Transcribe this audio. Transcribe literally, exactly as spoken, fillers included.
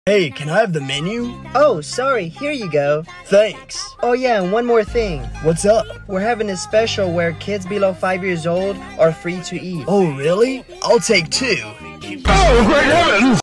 Hey, can I have the menu? Oh, sorry, here you go. Thanks. Oh yeah, and one more thing. What's up? We're having a special where kids below five years old are free to eat. Oh, really? I'll take two. Oh, great heavens!